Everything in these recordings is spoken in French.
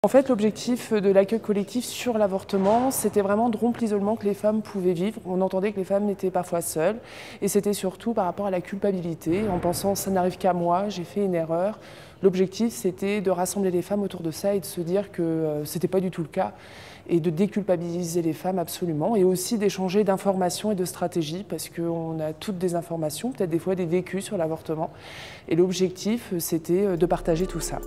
En fait, l'objectif de l'accueil collectif sur l'avortement, c'était vraiment de rompre l'isolement que les femmes pouvaient vivre. On entendait que les femmes étaient parfois seules et c'était surtout par rapport à la culpabilité, en pensant ça n'arrive qu'à moi, j'ai fait une erreur. L'objectif, c'était de rassembler les femmes autour de ça et de se dire que ce n'était pas du tout le cas et de déculpabiliser les femmes absolument et aussi d'échanger d'informations et de stratégies parce qu'on a toutes des informations, peut-être des fois des vécus sur l'avortement. Et l'objectif, c'était de partager tout ça.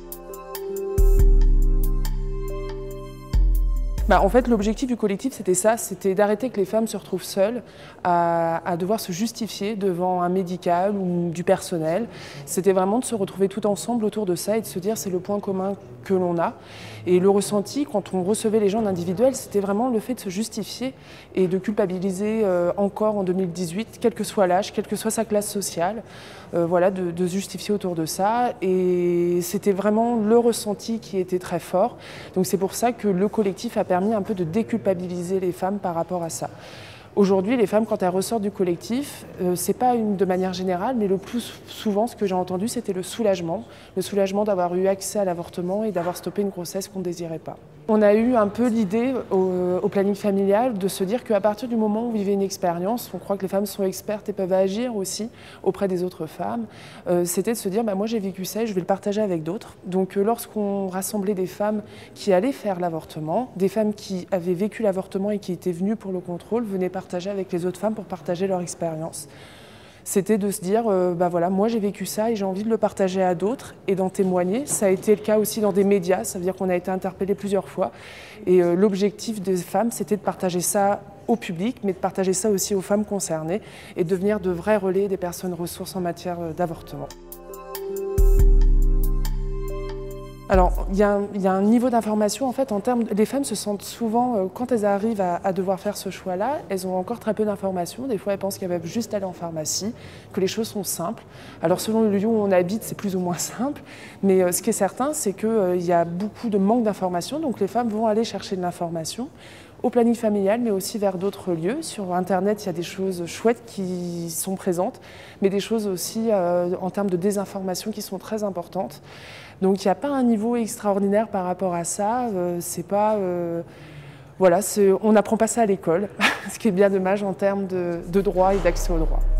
En fait, l'objectif du collectif, c'était ça, c'était d'arrêter que les femmes se retrouvent seules à devoir se justifier devant un médical ou du personnel. C'était vraiment de se retrouver tout ensemble autour de ça et de se dire c'est le point commun que l'on a. Et le ressenti, quand on recevait les gens en individuel, c'était vraiment le fait de se justifier et de culpabiliser encore en 2018, quel que soit l'âge, quelle que soit sa classe sociale, voilà, de se justifier autour de ça. Et c'était vraiment le ressenti qui était très fort. Donc c'est pour ça que le collectif a permis un peu de déculpabiliser les femmes par rapport à ça. Aujourd'hui, les femmes, quand elles ressortent du collectif, c'est pas de manière générale, mais le plus souvent, ce que j'ai entendu, c'était le soulagement d'avoir eu accès à l'avortement et d'avoir stoppé une grossesse qu'on ne désirait pas. On a eu un peu l'idée au planning familial de se dire qu'à partir du moment où on vivait une expérience, on croit que les femmes sont expertes et peuvent agir aussi auprès des autres femmes, c'était de se dire moi j'ai vécu ça et je vais le partager avec d'autres. Donc lorsqu'on rassemblait des femmes qui allaient faire l'avortement, des femmes qui avaient vécu l'avortement et qui étaient venues pour le contrôle, venaient partager avec les autres femmes pour partager leur expérience. C'était de se dire, voilà, moi j'ai vécu ça et j'ai envie de le partager à d'autres et d'en témoigner. Ça a été le cas aussi dans des médias, ça veut dire qu'on a été interpellés plusieurs fois. Et l'objectif des femmes, c'était de partager ça au public, mais de partager ça aussi aux femmes concernées et de devenir de vrais relais des personnes ressources en matière d'avortement. Alors, il y a un niveau d'information, en fait, les femmes se sentent souvent, quand elles arrivent à devoir faire ce choix-là, elles ont encore très peu d'informations. Des fois, elles pensent qu'elles peuvent juste aller en pharmacie, que les choses sont simples. Alors, selon le lieu où on habite, c'est plus ou moins simple. Mais ce qui est certain, c'est qu'il y a beaucoup de manque d'informations. Donc, les femmes vont aller chercher de l'information au planning familial, mais aussi vers d'autres lieux. Sur Internet, il y a des choses chouettes qui sont présentes, mais des choses aussi en termes de désinformation qui sont très importantes. Donc il n'y a pas un niveau extraordinaire par rapport à ça. Voilà, on n'apprend pas ça à l'école, ce qui est bien dommage en termes de droit et d'accès au droit.